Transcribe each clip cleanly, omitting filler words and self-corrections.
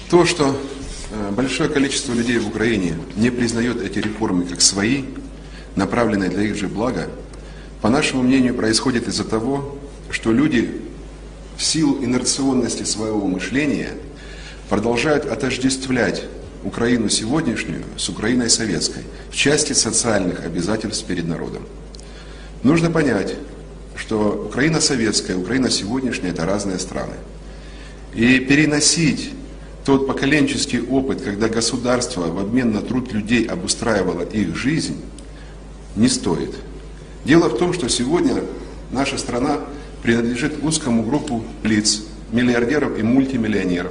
То, что большое количество людей в Украине не признает эти реформы как свои, направленные для их же блага, по нашему мнению, происходит из-за того, что люди в силу инерционности своего мышления продолжают отождествлять Украину сегодняшнюю с Украиной советской в части социальных обязательств перед народом. Нужно понять, что Украина советская, Украина сегодняшняя – это разные страны. И переносить тот поколенческий опыт, когда государство в обмен на труд людей обустраивало их жизнь, не стоит. Дело в том, что сегодня наша страна принадлежит узкому группу лиц, миллиардеров и мультимиллионеров.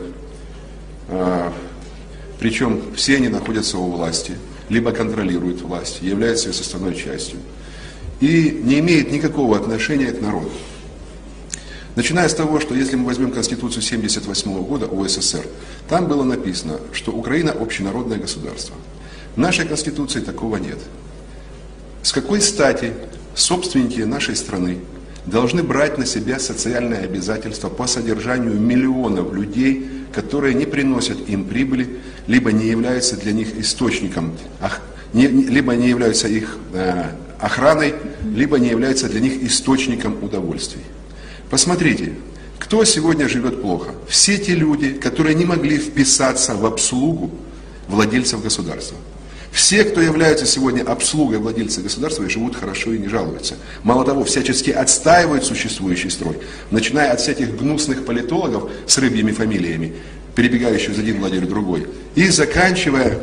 Причем все они находятся у власти, либо контролируют власть, являются ее составной частью. И не имеют никакого отношения к народу. Начиная с того, что если мы возьмем Конституцию 1978 года УССР, там было написано, что Украина общенародное государство. В нашей Конституции такого нет. С какой стати собственники нашей страны должны брать на себя социальные обязательства по содержанию миллионов людей, которые не приносят им прибыли, либо не являются для них источником, либо не являются их охраной, либо не являются для них источником удовольствий. Посмотрите, кто сегодня живет плохо? Все те люди, которые не могли вписаться в обслугу владельцев государства. Все, кто являются сегодня обслугой владельцев государства, и живут хорошо и не жалуются. Мало того, всячески отстаивают существующий строй, начиная от всяких гнусных политологов с рыбьими фамилиями, перебегающих из один владелец в другой, и заканчивая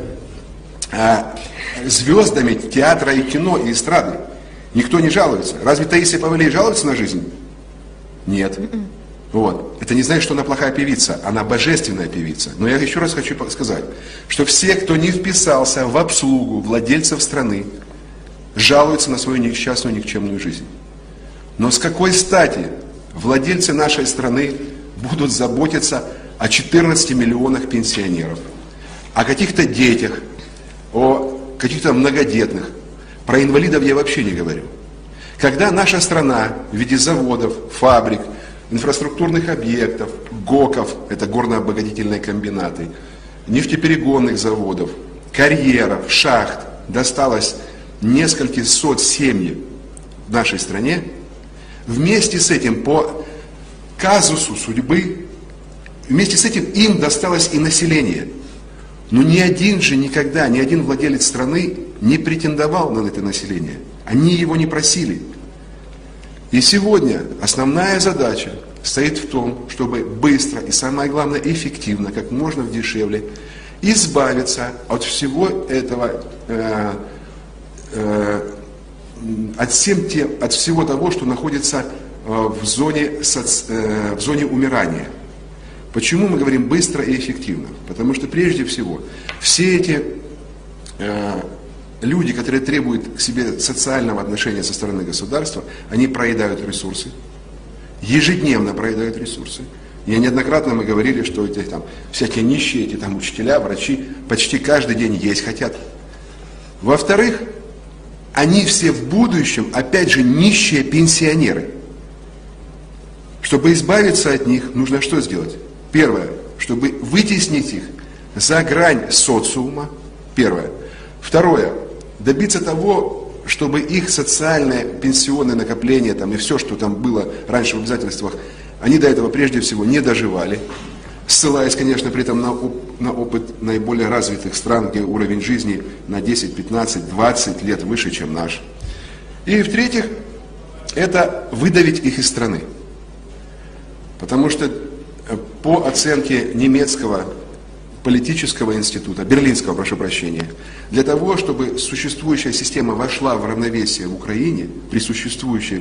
звездами театра и кино и эстрады. Никто не жалуется. Разве Таисия Повалий жалуется на жизнь? Нет. Вот. Это не значит, что она плохая певица, она божественная певица. Но я еще раз хочу сказать, что все, кто не вписался в обслугу владельцев страны, жалуются на свою несчастную, никчемную жизнь. Но с какой стати владельцы нашей страны будут заботиться о 14 миллионах пенсионеров, о каких-то детях, о каких-то многодетных? Про инвалидов я вообще не говорю. Когда наша страна в виде заводов, фабрик, инфраструктурных объектов, ГОКов, это горно-обогатительные комбинаты, нефтеперегонных заводов, карьеров, шахт, досталось несколько сот семьям в нашей стране, вместе с этим по казусу судьбы, вместе с этим им досталось и население. Но ни один же никогда, ни один владелец страны не претендовал на это население. Они его не просили. И сегодня основная задача стоит в том, чтобы быстро и, самое главное, эффективно, как можно дешевле, избавиться от всего этого, от всего того, что находится в зоне умирания. Почему мы говорим быстро и эффективно? Потому что прежде всего все эти люди, которые требуют к себе социального отношения со стороны государства, они проедают ресурсы, ежедневно проедают ресурсы. И неоднократно мы говорили, что эти там всякие нищие, эти там учителя, врачи почти каждый день есть хотят. Во-вторых, они все в будущем, опять же, нищие пенсионеры. Чтобы избавиться от них, нужно что сделать? Первое, чтобы вытеснить их за грань социума. Первое. Второе, добиться того, чтобы их социальное пенсионное накопление там, и все, что там было раньше в обязательствах, они до этого прежде всего не доживали, ссылаясь, конечно, при этом на опыт наиболее развитых стран, где уровень жизни на 10, 15, 20 лет выше, чем наш. И в-третьих, это выдавить их из страны. Потому что по оценке немецкого политического института, берлинского, прошу прощения, для того, чтобы существующая система вошла в равновесие в Украине, при существующем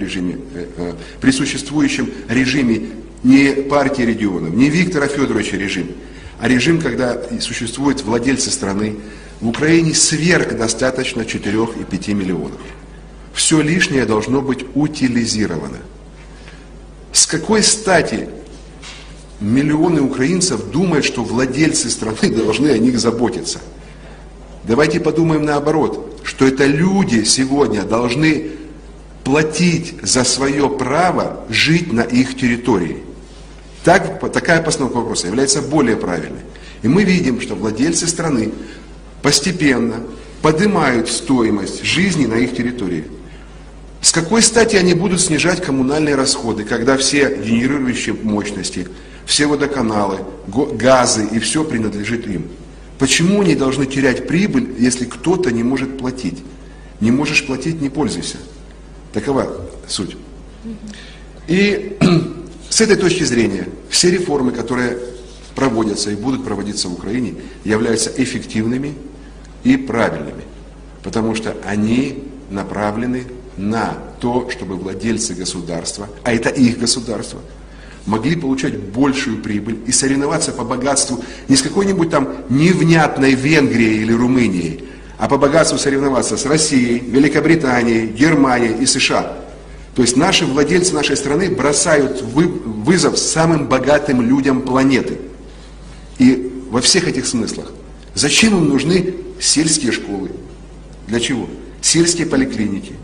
режиме не партии регионов, не Виктора Федоровича режим, а режим, когда существуют владельцы страны, в Украине сверхдостаточно 4 и 5 миллионов. Все лишнее должно быть утилизировано. С какой стати миллионы украинцев думают, что владельцы страны должны о них заботиться? Давайте подумаем наоборот, что это люди сегодня должны платить за свое право жить на их территории. Такая постановка вопроса является более правильной. И мы видим, что владельцы страны постепенно поднимают стоимость жизни на их территории. С какой стати они будут снижать коммунальные расходы, когда все генерирующие мощности, все водоканалы, газы и все принадлежит им? Почему они должны терять прибыль, если кто-то не может платить? Не можешь платить, не пользуйся. Такова суть. И с этой точки зрения все реформы, которые проводятся и будут проводиться в Украине, являются эффективными и правильными, потому что они направлены на то, чтобы владельцы государства, а это их государство, могли получать большую прибыль и соревноваться по богатству не с какой-нибудь там невнятной Венгрией или Румынией, а по богатству соревноваться с Россией, Великобританией, Германией и США. То есть наши владельцы нашей страны бросают вызов самым богатым людям планеты. И во всех этих смыслах. Зачем им нужны сельские школы? Для чего? Сельские поликлиники.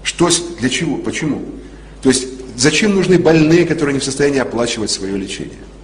Для чего? Почему? То есть зачем нужны больные, которые не в состоянии оплачивать свое лечение?